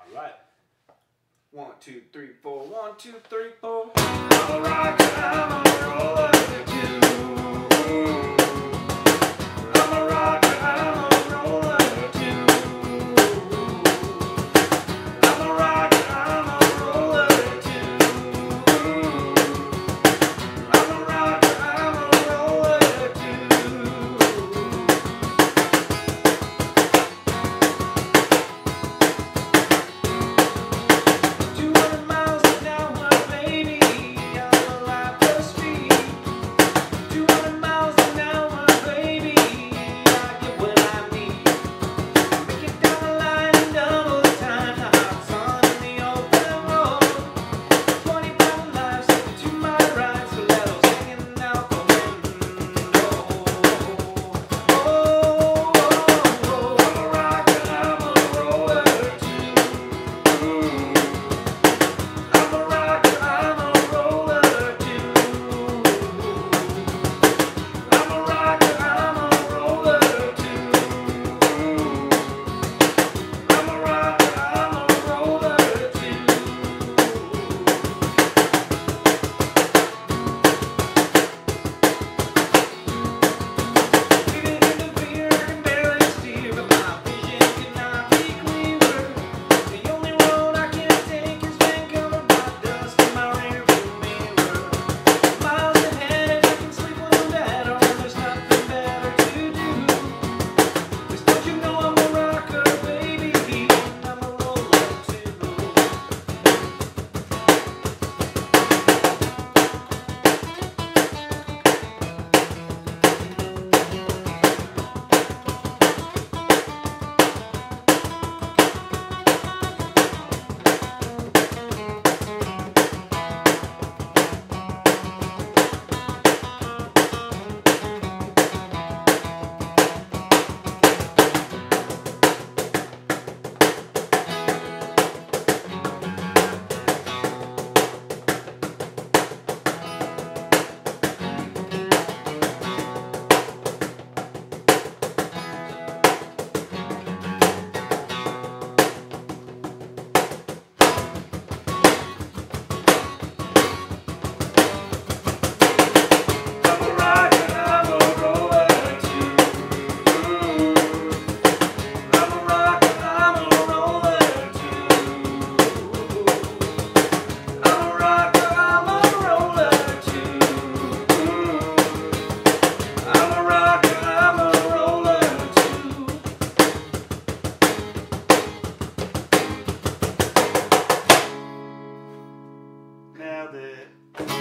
Alright. 1, 2, 3, 4. 1, 2, 3, 4. I'm a rocker, I'm a roller too. I'm a rocker, I'm a roller too. I'm a rocker, I'm a roller too. I'm a rocker, I'm a roller too. 200 miles an hour, baby, I'm alive for speed. 200 miles an hour, baby, I get what I need. Make it down the line in double time, hot sun in the open road. 25 lives to my right, stilettos hanging out the window. Oh, I'm a rocker, I'm a roller too. I'm a rocker, I'm a roller too. I'm a rocker, I'm a roller too. I'm a rocker, I'm a roller too. Even in the veer, I can barely steer, but my vision cannot be clearer. The only road I can take is been covered by dust in my rearview mirror. Miles ahead, I can sleep a little better when there's nothing better to do. 'Cause don't you know I'm a rocker, baby, and I'm a roller too. I'm a rocker, I'm a roller too. I'm a rocker, I'm a roller too. I'm a rocker, I'm a roller too. I'm a rocker, I'm a roller too. Nailed it.